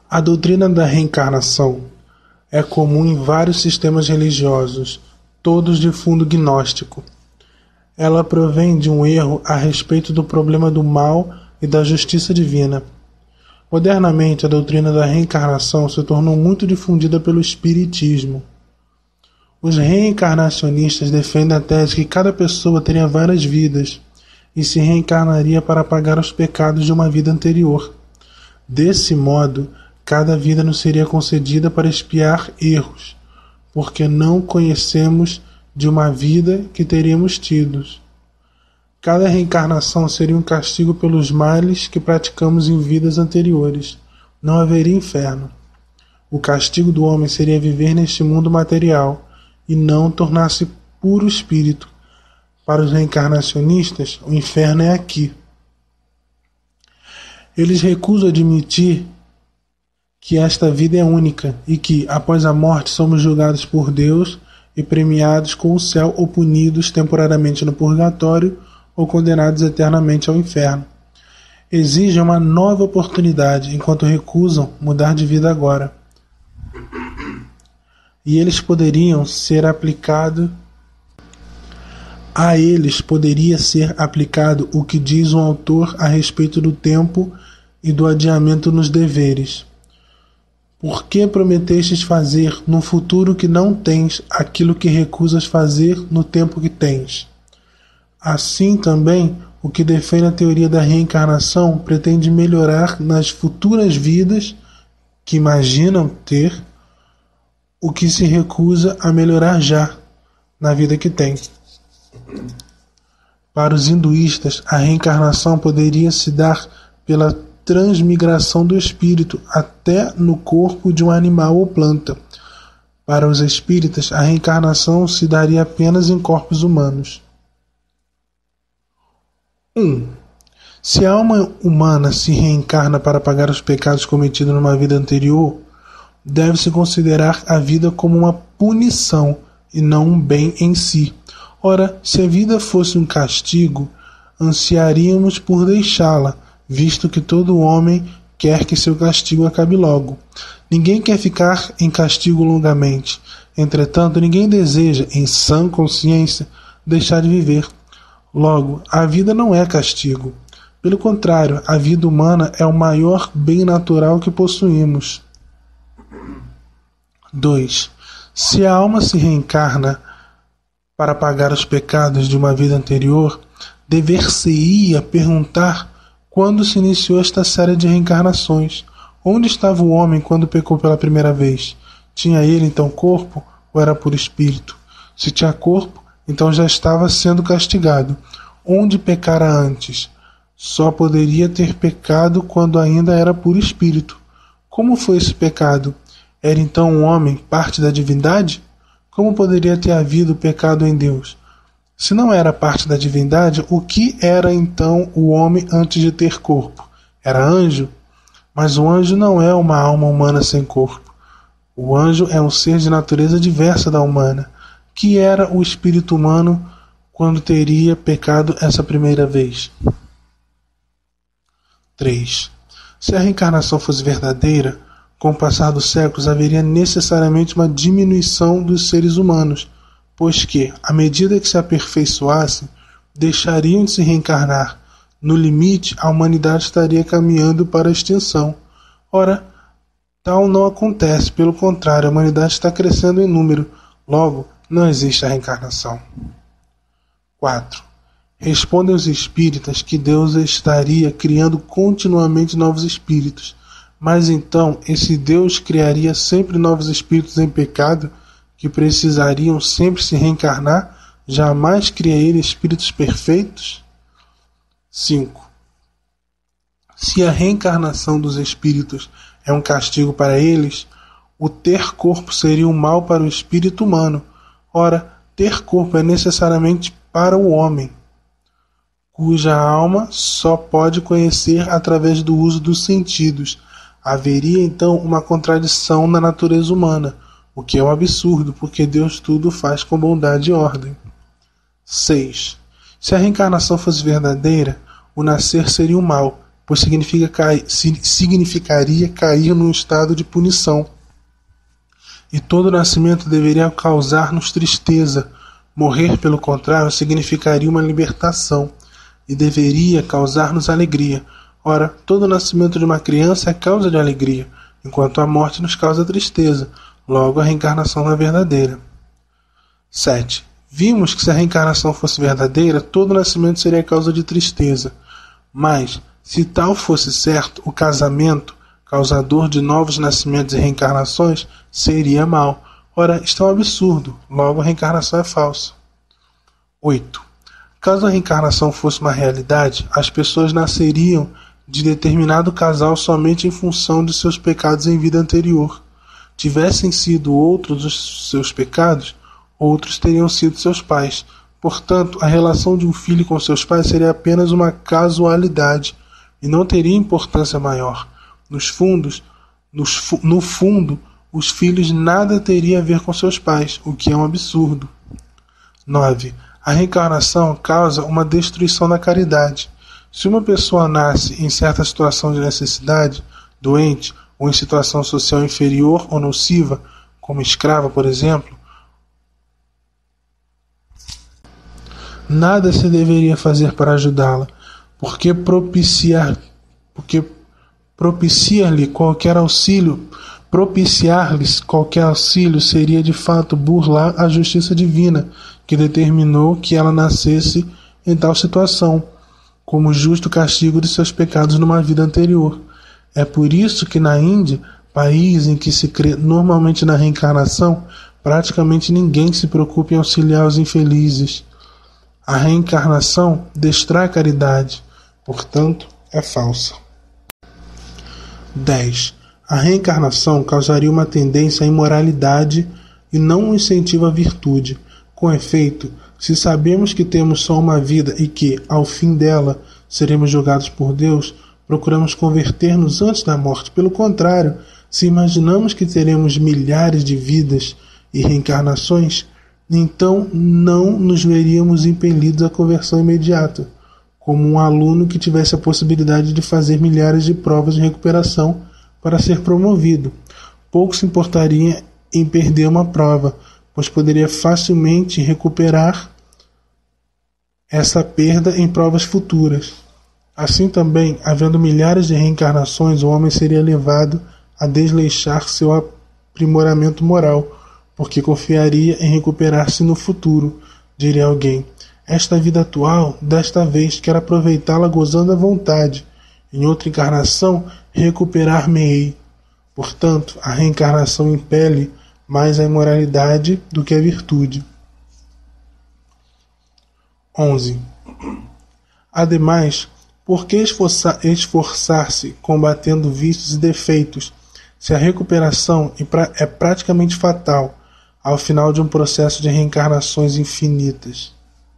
A doutrina da reencarnação é comum em vários sistemas religiosos, todos de fundo gnóstico. Ela provém de um erro a respeito do problema do mal e da justiça divina. Modernamente, a doutrina da reencarnação se tornou muito difundida pelo Espiritismo. Os reencarnacionistas defendem a tese que cada pessoa teria várias vidas e se reencarnaria para pagar os pecados de uma vida anterior. Desse modo, cada vida nos seria concedida para expiar erros, porque não conhecemos de uma vida que teríamos tido. Cada reencarnação seria um castigo pelos males que praticamos em vidas anteriores. Não haveria inferno. O castigo do homem seria viver neste mundo material e não tornar-se puro espírito. Para os reencarnacionistas, o inferno é aqui. Eles recusam admitir que esta vida é única e que, após a morte, somos julgados por Deus e premiados com o céu ou punidos temporariamente no purgatório ou condenados eternamente ao inferno. Exigem uma nova oportunidade, enquanto recusam mudar de vida agora. E eles poderiam ser aplicado a eles poderia ser aplicado o que diz um autor a respeito do tempo e do adiamento nos deveres. Por que prometestes fazer no futuro que não tens aquilo que recusas fazer no tempo que tens? Assim também, o que defende a teoria da reencarnação pretende melhorar nas futuras vidas que imaginam ter o que se recusa a melhorar já na vida que tem. Para os hinduístas, a reencarnação poderia se dar pela transmigração do espírito até no corpo de um animal ou planta. Para os espíritas, a reencarnação se daria apenas em corpos humanos. 1. Se a alma humana se reencarna para pagar os pecados cometidos numa vida anterior, deve-se considerar a vida como uma punição e não um bem em si. Ora, se a vida fosse um castigo, ansiaríamos por deixá-la, visto que todo homem quer que seu castigo acabe logo. Ninguém quer ficar em castigo longamente. Entretanto, ninguém deseja, em sã consciência, deixar de viver. Logo, a vida não é castigo. Pelo contrário, a vida humana é o maior bem natural que possuímos. 2. Se a alma se reencarna para pagar os pecados de uma vida anterior, dever-se-ia perguntar quando se iniciou esta série de reencarnações. Onde estava o homem quando pecou pela primeira vez? Tinha ele então corpo ou era por espírito? Se tinha corpo, então já estava sendo castigado. Onde pecara antes? Só poderia ter pecado quando ainda era por espírito. Como foi esse pecado? Era então um homem parte da divindade? Como poderia ter havido pecado em Deus? Se não era parte da divindade, o que era então o homem antes de ter corpo? Era anjo? Mas o anjo não é uma alma humana sem corpo. O anjo é um ser de natureza diversa da humana, que era o espírito humano quando teria pecado essa primeira vez. 3. Se a reencarnação fosse verdadeira, com o passar dos séculos haveria necessariamente uma diminuição dos seres humanos, pois que, à medida que se aperfeiçoassem, deixariam de se reencarnar. No limite, a humanidade estaria caminhando para a extinção. Ora, tal não acontece, pelo contrário, a humanidade está crescendo em número, logo, não existe a reencarnação. 4. Respondem os espíritas que Deus estaria criando continuamente novos espíritos, mas então esse Deus criaria sempre novos espíritos em pecado que precisariam sempre se reencarnar, jamais criaria espíritos perfeitos? 5. Se a reencarnação dos espíritos é um castigo para eles, o ter corpo seria um mal para o espírito humano. Ora, ter corpo é necessariamente para o homem, cuja alma só pode conhecer através do uso dos sentidos. Haveria então uma contradição na natureza humana, o que é um absurdo, porque Deus tudo faz com bondade e ordem. 6. Se a reencarnação fosse verdadeira, o nascer seria um mal, pois significaria cair num estado de punição. E todo nascimento deveria causar-nos tristeza. Morrer, pelo contrário, significaria uma libertação e deveria causar-nos alegria. Ora, todo nascimento de uma criança é causa de alegria, enquanto a morte nos causa tristeza. Logo, a reencarnação não é verdadeira. 7. Vimos que se a reencarnação fosse verdadeira, todo nascimento seria causa de tristeza. Mas, se tal fosse certo, o casamento, causador de novos nascimentos e reencarnações, seria mau. Ora, isto é um absurdo. Logo, a reencarnação é falsa. 8. Caso a reencarnação fosse uma realidade, as pessoas nasceriam de determinado casal somente em função de seus pecados em vida anterior. Tivessem sido outros os seus pecados, outros teriam sido seus pais. Portanto, a relação de um filho com seus pais seria apenas uma casualidade e não teria importância maior. No fundo, os filhos nada teriam a ver com seus pais, o que é um absurdo. 9. A reencarnação causa uma destruição da caridade. Se uma pessoa nasce em certa situação de necessidade, doente ou em situação social inferior ou nociva, como escrava, por exemplo, nada se deveria fazer para ajudá-la, porque propiciar-lhes qualquer auxílio seria de fato burlar a justiça divina, que determinou que ela nascesse em tal situação, como justo castigo de seus pecados numa vida anterior. É por isso que na Índia, país em que se crê normalmente na reencarnação, praticamente ninguém se preocupa em auxiliar os infelizes. A reencarnação destrói a caridade, portanto, é falsa. 10. A reencarnação causaria uma tendência à imoralidade e não um incentivo à virtude. Com efeito, se sabemos que temos só uma vida e que, ao fim dela, seremos julgados por Deus, procuramos converter-nos antes da morte. Pelo contrário, se imaginamos que teremos milhares de vidas e reencarnações, então não nos veríamos impelidos à conversão imediata, como um aluno que tivesse a possibilidade de fazer milhares de provas de recuperação para ser promovido. Pouco se importaria em perder uma prova, pois poderia facilmente recuperar essa perda em provas futuras. Assim também, havendo milhares de reencarnações, o homem seria levado a desleixar seu aprimoramento moral, porque confiaria em recuperar-se no futuro. Diria alguém: esta vida atual, desta vez, quero aproveitá-la gozando à vontade. Em outra encarnação, recuperar-me-ei. Portanto, a reencarnação impele mais a imoralidade do que a virtude. 11. Ademais, por que esforçar-se combatendo vícios e defeitos, se a recuperação é praticamente fatal ao final de um processo de reencarnações infinitas?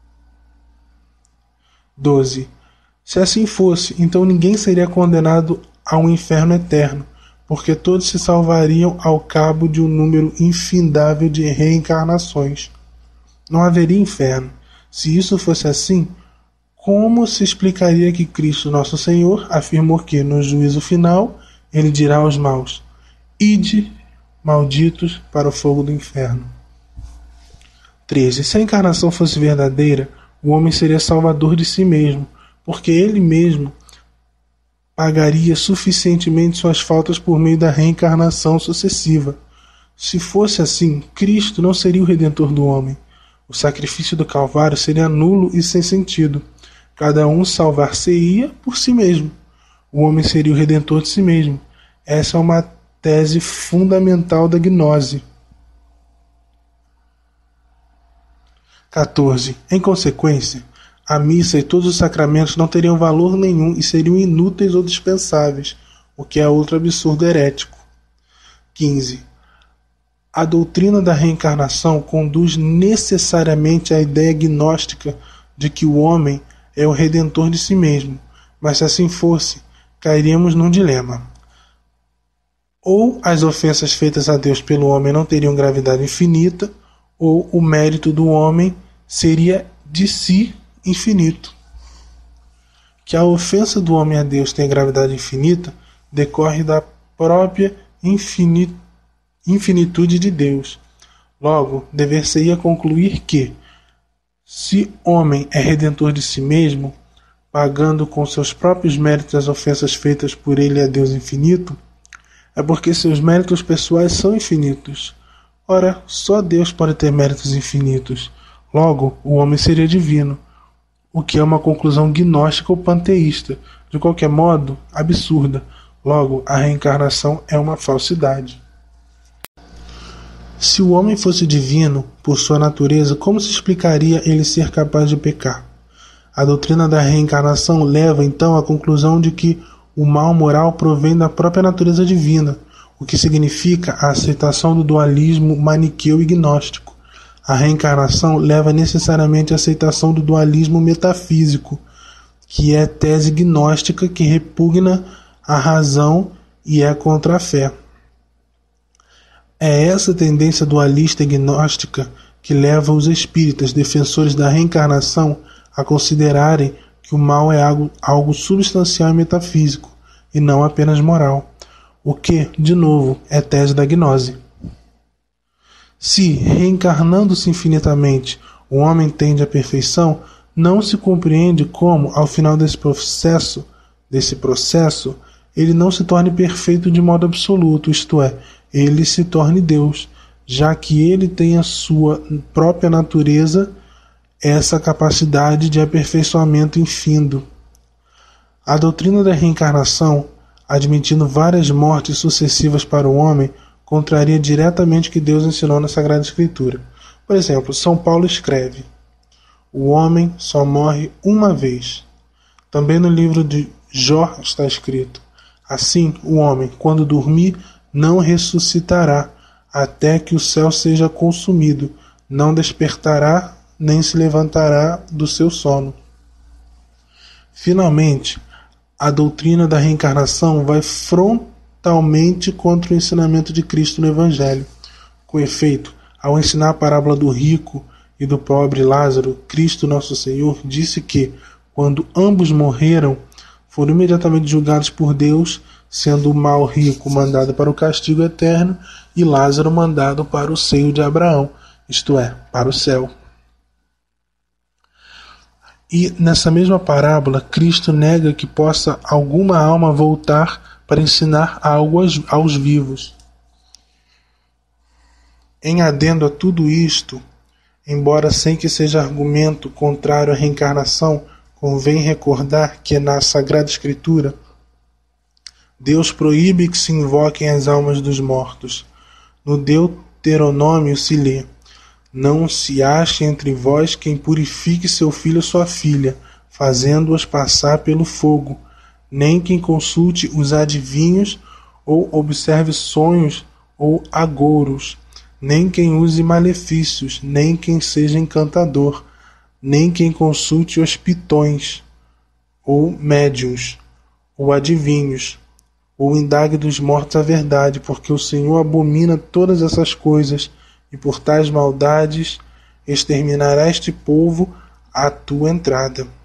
12. Se assim fosse, então ninguém seria condenado a um inferno eterno, porque todos se salvariam ao cabo de um número infindável de reencarnações. Não haveria inferno. Se isso fosse assim, como se explicaria que Cristo, nosso Senhor, afirmou que, no juízo final, ele dirá aos maus: ide, malditos, para o fogo do inferno? 13. Se a encarnação fosse verdadeira, o homem seria salvador de si mesmo, porque ele mesmo pagaria suficientemente suas faltas por meio da reencarnação sucessiva. Se fosse assim, Cristo não seria o redentor do homem. O sacrifício do Calvário seria nulo e sem sentido. Cada um salvar-se-ia por si mesmo. O homem seria o redentor de si mesmo. Essa é uma tese fundamental da gnose. 14. Em consequência, a missa e todos os sacramentos não teriam valor nenhum e seriam inúteis ou dispensáveis, o que é outro absurdo herético. 15. A doutrina da reencarnação conduz necessariamente à ideia gnóstica de que o homem é o redentor de si mesmo, mas se assim fosse, cairíamos num dilema. Ou as ofensas feitas a Deus pelo homem não teriam gravidade infinita, ou o mérito do homem seria de si infinito. Que a ofensa do homem a Deus tem gravidade infinita decorre da própria infinitude de Deus. Logo, dever-se-ia concluir que, se homem é redentor de si mesmo, pagando com seus próprios méritos as ofensas feitas por ele a Deus infinito, é porque seus méritos pessoais são infinitos. Ora, só Deus pode ter méritos infinitos. Logo, o homem seria divino, o que é uma conclusão gnóstica ou panteísta, de qualquer modo, absurda. Logo, a reencarnação é uma falsidade. Se o homem fosse divino, por sua natureza, como se explicaria ele ser capaz de pecar? A doutrina da reencarnação leva então à conclusão de que o mal moral provém da própria natureza divina, o que significa a aceitação do dualismo maniqueu e gnóstico. A reencarnação leva necessariamente à aceitação do dualismo metafísico, que é tese gnóstica que repugna a razão e é contra a fé. É essa tendência dualista e gnóstica que leva os espíritas, defensores da reencarnação, a considerarem que o mal é algo substancial e metafísico, e não apenas moral, o que, de novo, é tese da gnose. Se, reencarnando-se infinitamente, o homem tende à perfeição, não se compreende como, ao final desse processo, ele não se torne perfeito de modo absoluto, isto é, ele se torne Deus, já que ele tem a sua própria natureza essa capacidade de aperfeiçoamento infindo. A doutrina da reencarnação, admitindo várias mortes sucessivas para o homem, contraria diretamente o que Deus ensinou na Sagrada Escritura. Por exemplo, São Paulo escreve: o homem só morre uma vez. Também no livro de Jó está escrito: assim, o homem, quando dormir, não ressuscitará, até que o céu seja consumido, não despertará, nem se levantará do seu sono. Finalmente, a doutrina da reencarnação vai frontalmente contra o ensinamento de Cristo no Evangelho. Com efeito, ao ensinar a parábola do rico e do pobre Lázaro, Cristo Nosso Senhor disse que, quando ambos morreram, foram imediatamente julgados por Deus, sendo o mal rico mandado para o castigo eterno e Lázaro mandado para o seio de Abraão, isto é, para o céu. E nessa mesma parábola, Cristo nega que possa alguma alma voltar para ensinar algo aos vivos. Em adendo a tudo isto, embora sem que seja argumento contrário à reencarnação, convém recordar que na Sagrada Escritura Deus proíbe que se invoquem as almas dos mortos. No Deuteronômio se lê: não se ache entre vós quem purifique seu filho ou sua filha, fazendo-os passar pelo fogo, nem quem consulte os adivinhos ou observe sonhos ou agouros, nem quem use malefícios, nem quem seja encantador, nem quem consulte os pitões, ou médiuns, ou adivinhos, ou indague dos mortos a verdade, porque o Senhor abomina todas essas coisas, e por tais maldades exterminará este povo à tua entrada.